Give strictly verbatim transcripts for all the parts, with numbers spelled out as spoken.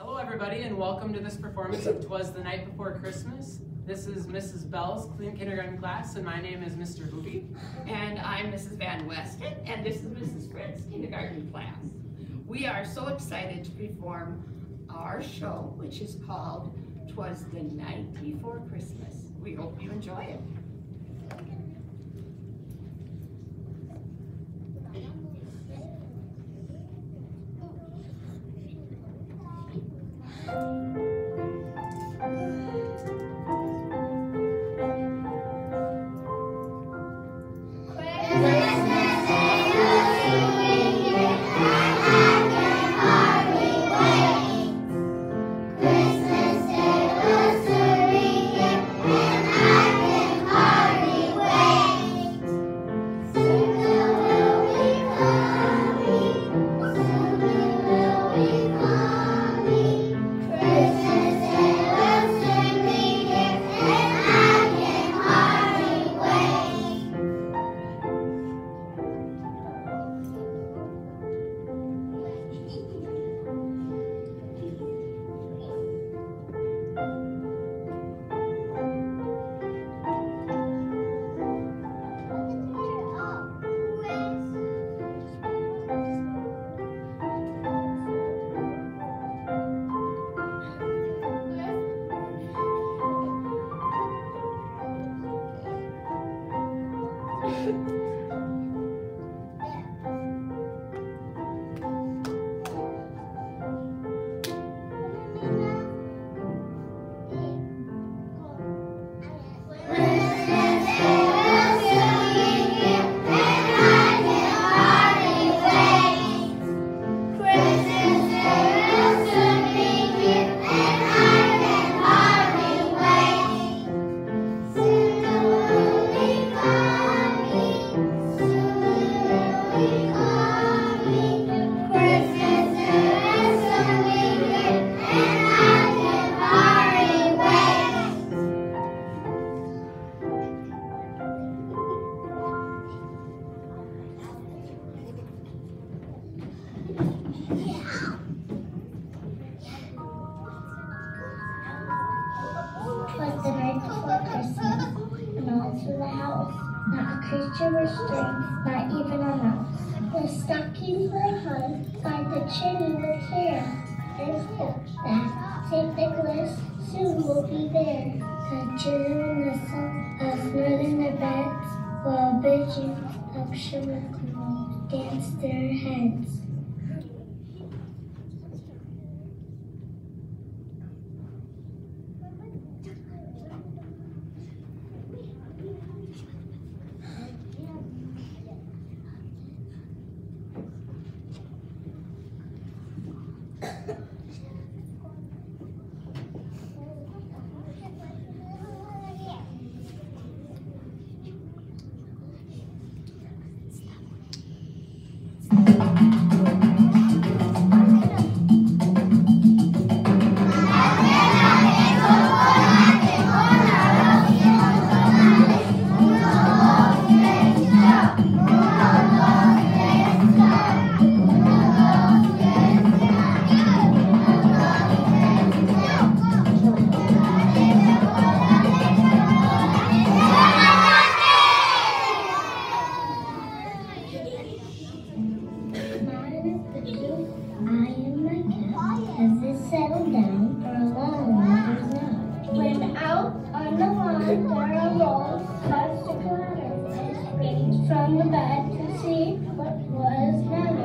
Hello everybody and welcome to this performance of 'Twas the Night Before Christmas. This is Missus Bell's clean kindergarten class and my name is Mister Hoopy. And I'm Missus Van Weston and this is Missus Fritz's kindergarten class. We are so excited to perform our show, which is called 'Twas the Night Before Christmas. We hope you enjoy it. Twas the night before Christmas, and all through the house, not a creature or string, not even a mouse. The stockings were hung by the chimney with care. There's hope that Saint Nicholas soon will be there. The children listen, asleep in their beds, while visions of sugar clouds dance their heads. From the bed to see what was matter.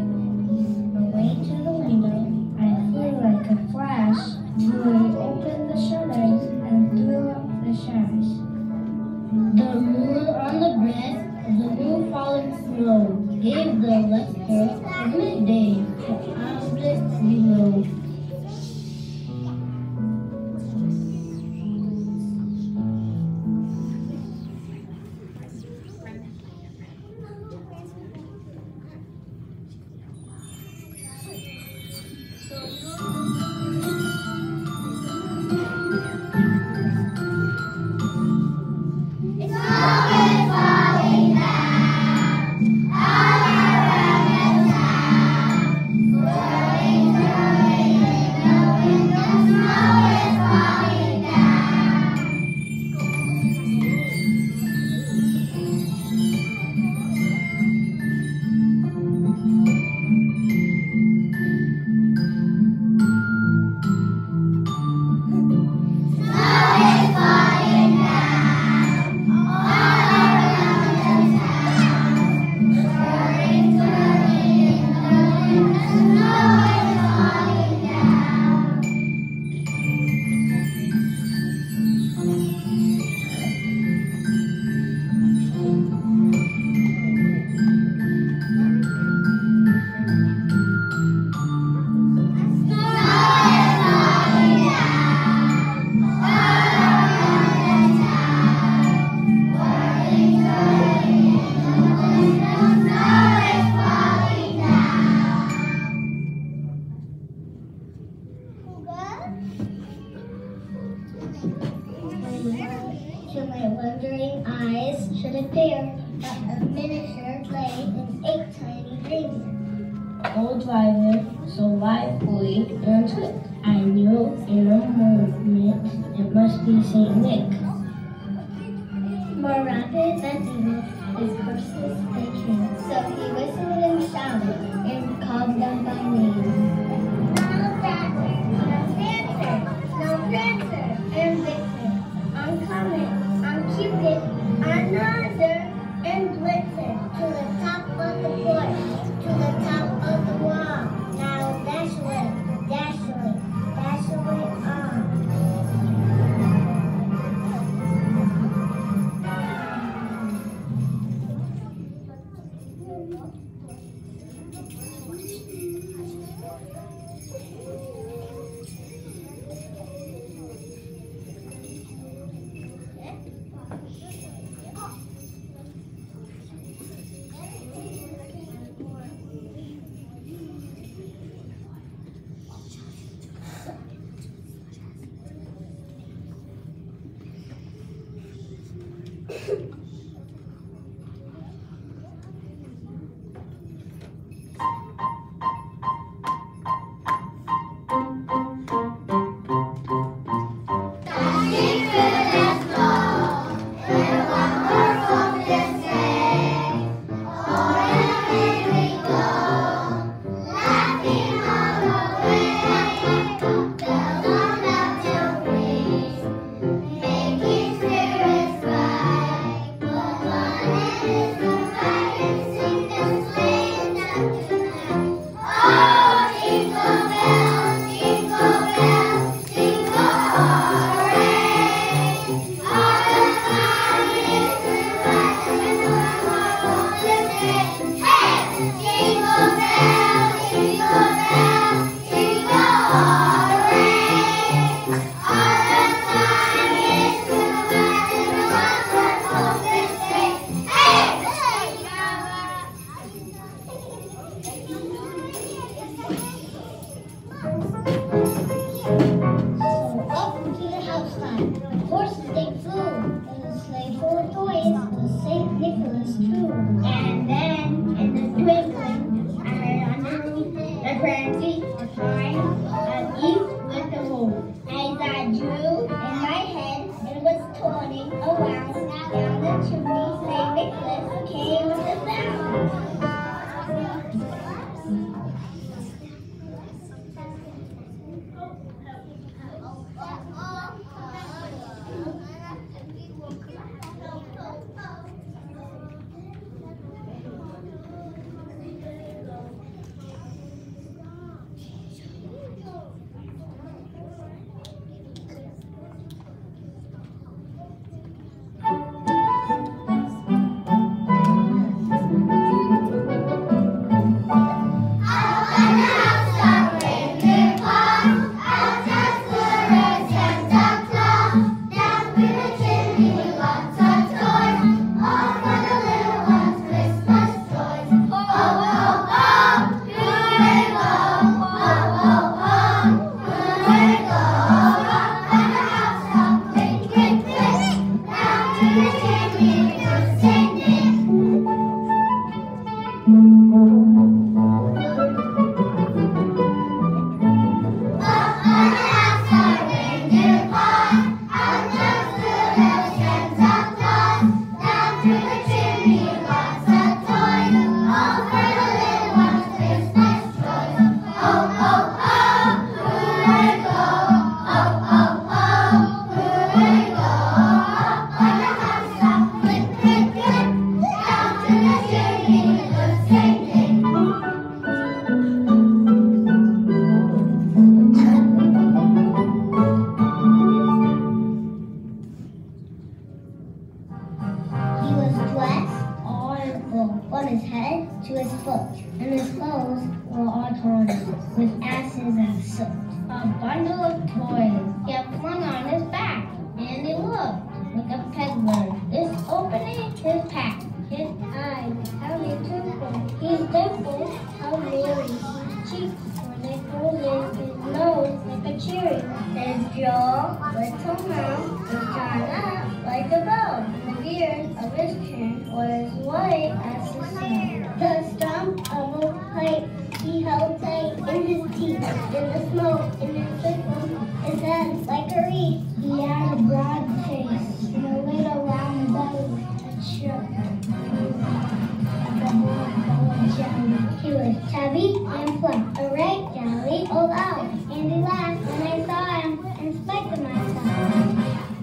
Away to the window, I flew like a flash, drew open the shutters and threw up the sash. The ruler on the breast of the new falling snow gave the luster of midday to objects below. Falling down, To my wondering eyes should appear but a miniature sleigh and eight tiny reindeer. All driving so lively and swift. I knew in a moment it must be Saint Nick. More rapid than eagles, his horses they came. So he whistled and shouted and called them by name. Now Prancer, now Prancer, now Prancer, and Vixen, I'm coming, I'm Cupid, another, and Blitzen, to the top of the porch, to the top of the wall. Now dash away, dash away, dash away on. Joe, little mouth, and China. his chin was white as the snow. The stump of a pipe he held tight in his teeth, in the smoke, in his circle, his head like a wreath. He had a broad face and a little round belly that shook like a bowl full of jelly. He was chubby and plump, a right jolly old owl, and he laughed when I saw him in spite of myself.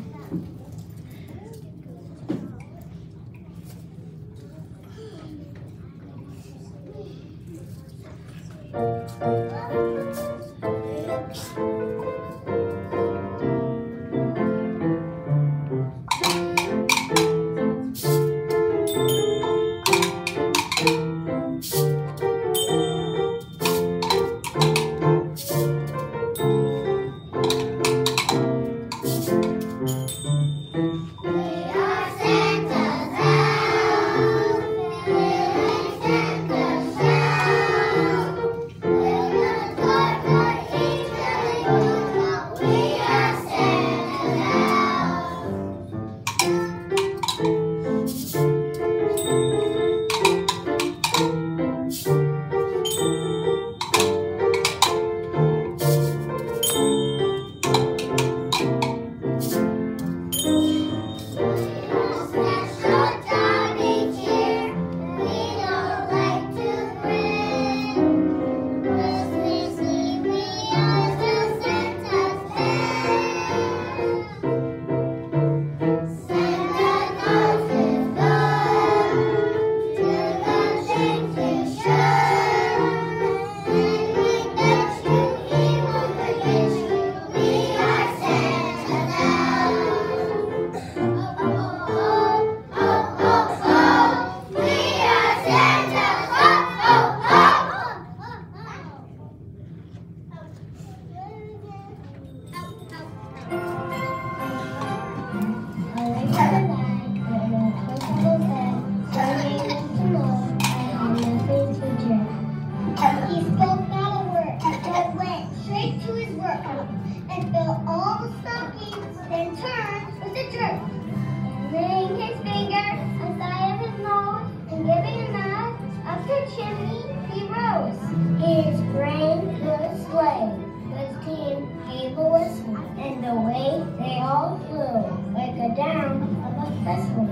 And filled all the stockings, then turned with a jerk, and laying his finger aside of his nose and giving a nod up the chimney, he rose. His brain could sway, his team gave a whistle, and away they all flew like a down of a thistle.